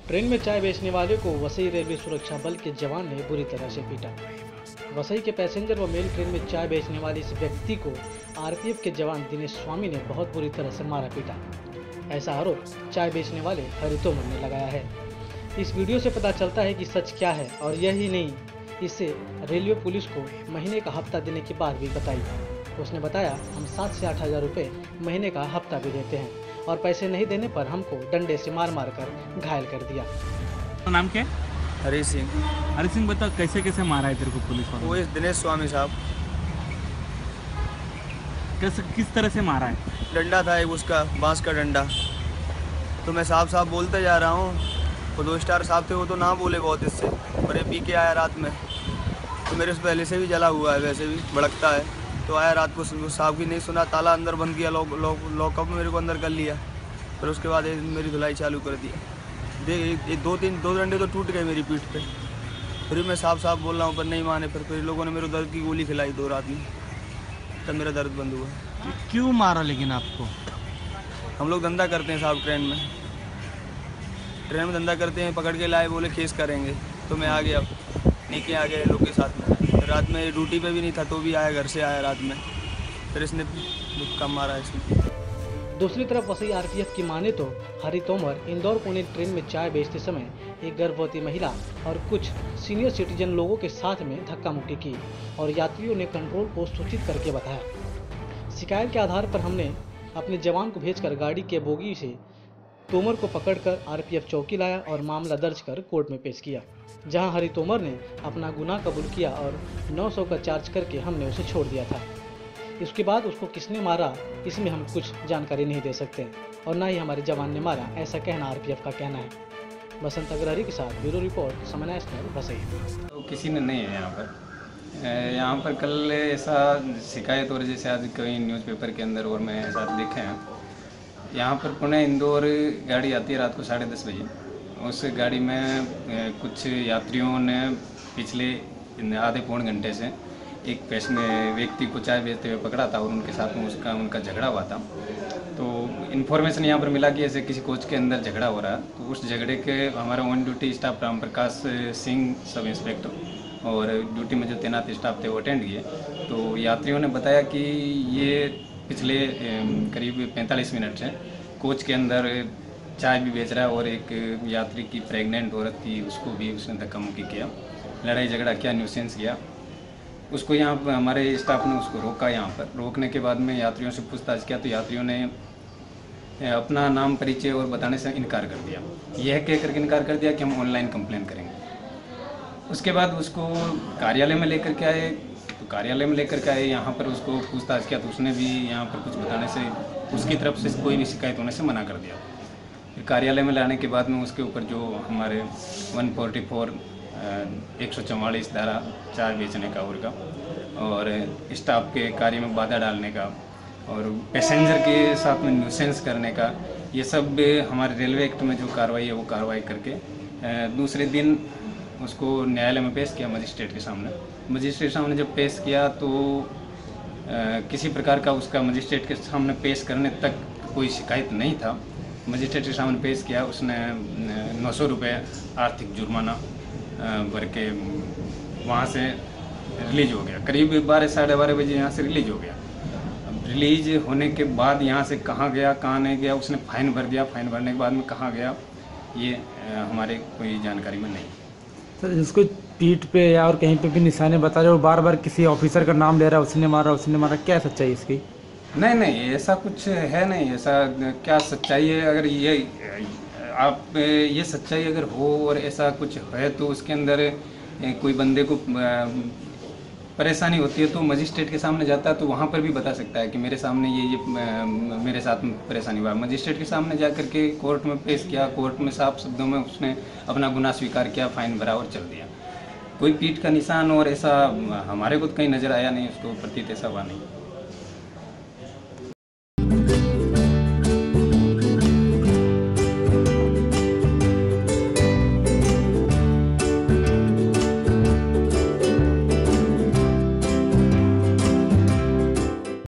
Train में चाय बेचने वाले को वसई रेलवे सुरक्षा बल के जवान ने बुरी तरह से पीटा। वसई के पैसेंजर व मेल ट्रेन में चाय बेचने वाले इस व्यक्ति को आरपीएफ के जवान दिनेश स्वामी ने बहुत बुरी तरह से मारा पीटा। ऐसा आरोप चाय बेचने वाले हरि तोमर ने लगाया है। इस वीडियो से पता चलता है कि सच क्या है, और यही नहीं, इससे रेलवे पुलिस को महीने का हफ्ता देने की बात भी बताई। उसने बताया, हम 7 से 8 हज़ार रुपये महीने का हफ्ता भी देते हैं और पैसे नहीं देने पर हमको डंडे से मार मार कर घायल कर दिया। नाम क्या? हरी सिंह। हरी सिंह, बता कैसे कैसे मारा है तेरे को पुलिस वालों? वो इस दिनेश स्वामी साहब। कैसे, किस तरह से मारा है? डंडा था एक उसका, बांस का डंडा। तो मैं साहब बोलते जा रहा हूँ, वो 2 स्टार साहब थे, वो तो ना बोले बहुत इससे, पर ये पी के आया रात में। तो मेरे से पहले से भी जला हुआ है, वैसे भी भड़कता है। तो आया रात को, साहब की नहीं सुना, ताला अंदर बंद किया, लॉकअप में मेरे को अंदर कर लिया। फिर उसके बाद मेरी धुलाई चालू कर दी। दो डंडे तो टूट गए मेरी पीठ पे। फिर मैं साहब बोल रहा हूँ, पर नहीं माने। फिर लोगों ने मेरे दर्द की गोली खिलाई 2 रात में, तब मेरा दर्द बंद हुआ। क्यों मारा लेकिन आपको? हम लोग धंधा करते हैं साहब, ट्रेन में धंधा करते हैं। पकड़ के लाए, बोले केस करेंगे, तो मैं आ गया, नीचे आ गए लोग के साथ में। रात में ड्यूटी पे भी नहीं था, तो भी आया, घर से आया रात में। फिर इसने कम मारा इसने। दूसरी तरफ वसई आरपीएफ की माने तो हरि तोमर इंदौर पुणे ट्रेन में चाय बेचते समय एक गर्भवती महिला और कुछ सीनियर सिटीजन लोगों के साथ में धक्का मुक्की की और यात्रियों ने कंट्रोल को सूचित करके बताया। शिकायत के आधार पर हमने अपने जवान को भेजकर गाड़ी के बोगी से तोमर को पकड़कर आरपीएफ चौकी लाया और मामला दर्ज कर कोर्ट में पेश किया, जहां हरि तोमर ने अपना गुनाह कबूल किया और 900 का चार्ज करके हमने उसे छोड़ दिया था। इसके बाद उसको किसने मारा, इसमें हम कुछ जानकारी नहीं दे सकते और ना ही हमारे जवान ने मारा, ऐसा कहना आरपीएफ का कहना है। बसंत अग्रहरी के साथ bureau report, Samay national, Vasai. तो किसी ने नहीं है यहाँ पर कल ऐसा शिकायत, और जैसे आज कई न्यूज़पेपर के अंदर और मैं ऐसा देखे हैं, यहाँ पर पुणे इंदौर गाड़ी आती है रात को 10:30 बजे। उस गाड़ी में कुछ यात्रियों ने पिछले आधे पौन घंटे से एक व्यक्ति को चाय बेचते हुए पकड़ा था और उनके साथ में उनका झगड़ा हुआ था। तो इन्फॉर्मेशन यहाँ पर मिला कि ऐसे किसी कोच के अंदर झगड़ा हो रहा है। तो उस झगड़े के हमारा on duty staff Ram Prakash Singh sub inspector और ड्यूटी में जो तैनात स्टाफ थे वो अटेंड किए। तो यात्रियों ने बताया कि ये पिछले करीब 45 मिनट से कोच के अंदर चाय भी बेच रहा है और एक यात्री की प्रेग्नेंट औरत थी, उसको भी उसने धक्का मुक्की किया, लड़ाई झगड़ा किया, न्यूसेंस किया। उसको यहाँ पर हमारे स्टाफ ने उसको रोका। यहाँ पर रोकने के बाद में यात्रियों से पूछताछ किया तो यात्रियों ने अपना नाम, परिचय और बताने से इनकार कर दिया। यह कह करके इनकार कर दिया कि हम ऑनलाइन कंप्लेन करेंगे। उसके बाद उसको कार्यालय में लेकर के आए। तो कार्यालय में लेकर के आए, यहाँ पर उसको पूछताछ किया तो उसने भी यहाँ पर कुछ बताने से, उसकी तरफ से कोई भी शिकायत होने से मना कर दिया। फिर कार्यालय में लाने के बाद में उसके ऊपर जो हमारे 144 144 धारा चाय बेचने का और स्टाफ के कार्य में बाधा डालने का और पैसेंजर के साथ में न्यूसेंस करने का, ये सब हमारे रेलवे एक्ट में जो कार्रवाई है वो कार्रवाई करके दूसरे दिन उसको न्यायालय में पेश किया, मजिस्ट्रेट के सामने। मजिस्ट्रेट सामने जब पेश किया तो किसी प्रकार का उसका मजिस्ट्रेट के सामने पेश करने तक कोई शिकायत नहीं था। मजिस्ट्रेट के सामने पेश किया, उसने 900 रुपये आर्थिक जुर्माना भर के वहाँ से रिलीज हो गया। करीब 12 साढ़े 12 बजे यहाँ से रिलीज हो गया। अब रिलीज होने के बाद यहाँ से कहाँ गया, कहाँ नहीं गया, उसने फ़ाइन भर दिया। फ़ाइन भरने के बाद में कहाँ गया, ये हमारे कोई जानकारी में नहीं। सर, जिसको पीठ पे या और कहीं पे भी निशाने बता रहे हो, बार बार किसी ऑफिसर का नाम ले रहा है, उसने मारा, क्या सच्चाई इसकी? नहीं, ऐसा कुछ है नहीं। ऐसा क्या सच्चाई है? अगर ये सच्चाई अगर हो और ऐसा कुछ है तो उसके अंदर कोई बंदे को परेशानी होती है तो मजिस्ट्रेट के सामने जाता है तो वहाँ पर भी बता सकता है कि मेरे सामने ये मेरे साथ में परेशानी हुआ। मजिस्ट्रेट के सामने जा कर के कोर्ट में पेश किया, कोर्ट में साफ शब्दों में उसने अपना गुनाह स्वीकार किया, फ़ाइन भरा और चल दिया। कोई पीठ का निशान और ऐसा हमारे को तो कहीं नज़र आया नहीं, उसको प्रतीत ऐसा हुआ नहीं।